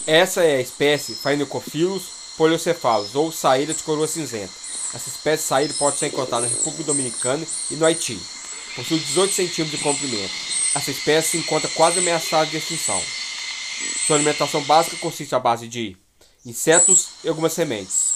Essa é a espécie Phaenycophilus poliocephalus, ou saíra de coroa cinzenta. Essa espécie saíra pode ser encontrada na República Dominicana e no Haiti. Possui 18 centímetros de comprimento. Essa espécie se encontra quase ameaçada de extinção. Sua alimentação básica consiste à base de insetos e algumas sementes.